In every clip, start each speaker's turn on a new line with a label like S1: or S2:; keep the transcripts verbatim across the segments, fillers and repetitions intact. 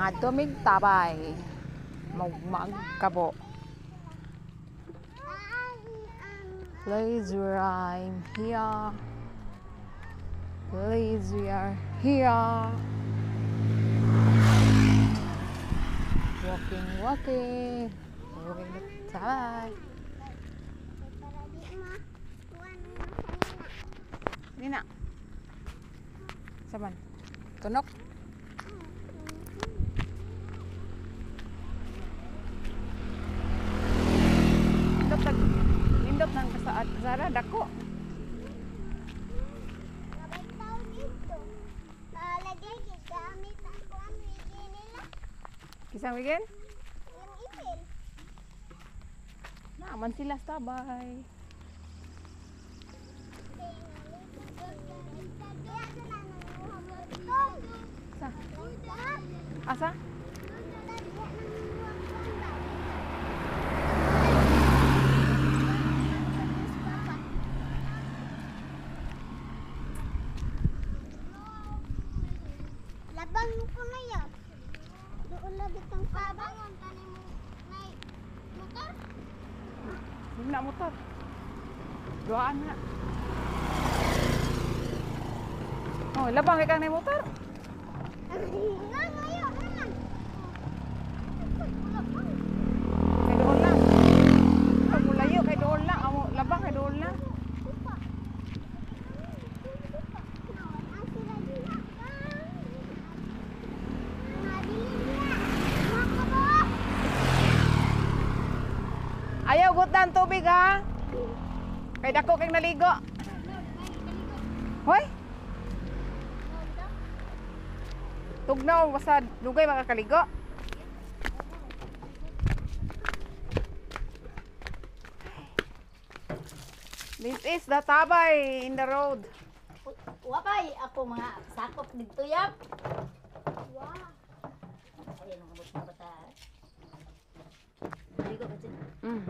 S1: Ato mig tabay. Magmagkabo. Please, I'm here. Please, we are here. Walking, walking. Walking the tabay. Nina. Saman. Tunok. Nindot nag nindot nang kasaad kasara dako.
S2: Kabay tao dito. Palagay gamit ako ang wigi nila.
S1: Kisang weekend?
S2: Yung email.
S1: Naman sila sa tabay. Sa? Asa?
S2: Labang ko na yan. Doon labit ang pabangon. Tani mo na motor.
S1: Hindi na motor. Duaan na. Oh, labang kay kang na motor.
S2: Na, ngayon, naman.
S1: Kay doon lang. Kay mulayo, kay doon lang. Amo, labang kay doon lang. Ayaw gutan tubig ha. Kay dako kay naligo. Hoy. Tugnaw basta dugay makakaligo. This is the tabay in the road.
S3: Wapay ako mga sakop dito yap.
S2: Wow.
S3: Ayun mga bata bata. Ligo ba dyan?
S1: Mm.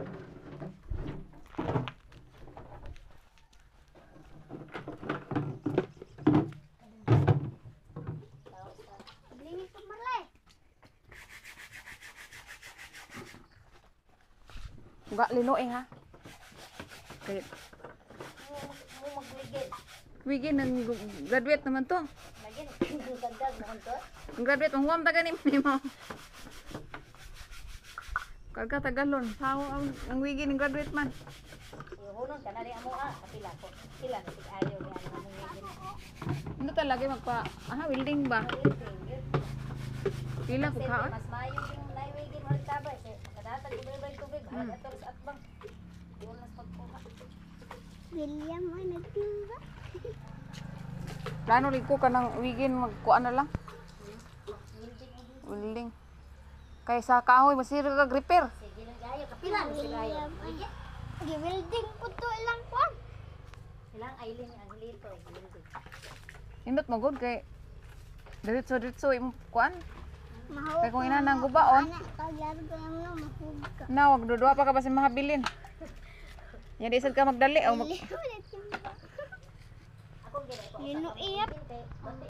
S2: Blingi ko marlay.
S1: Uga linoe ha. Kay
S3: Mo magligid.
S1: wigi nang graduate naman to.
S3: Lagyan yung dagdag mo to.
S1: Ang graduate ang huwam taga ni mo. Karga tagalon. Sao ang, ang wigi ng graduate man.
S3: Yung hunong ka na rin amo ah. Kapila ko. Sila na sig ayaw nga ang among ligid.
S1: Ano talaga magpa aha welding ba? Pila ko ka?
S3: Mas maayo yung naiwigin mo tabay. Makadatag ubay-ubay tubig.
S1: Hmm.
S3: Ato sa atbang. Yun nas pagkuha.
S2: William ay nagtimba.
S1: Plano lig ko kanang wigin magkuan na lang. Welding. Kay sa kahoy masira ka repair.
S3: Sige lang ayaw. Kapila na sila ayaw.
S2: Gi-welding po to ilang kwan.
S3: Silang ailing ang hilito.
S1: Indot mo gud kay diretso diretso imong kuan.
S2: Mahawak.
S1: Kay kung ina nang gubaon.
S2: Anak, kaglaro ko yung mga mahugad ka.
S1: Na wag dudua pa ka basi mahabilin. Yan di sad ka magdali o mag
S3: Ako gina ko.
S2: Lino iyap.
S3: Binte.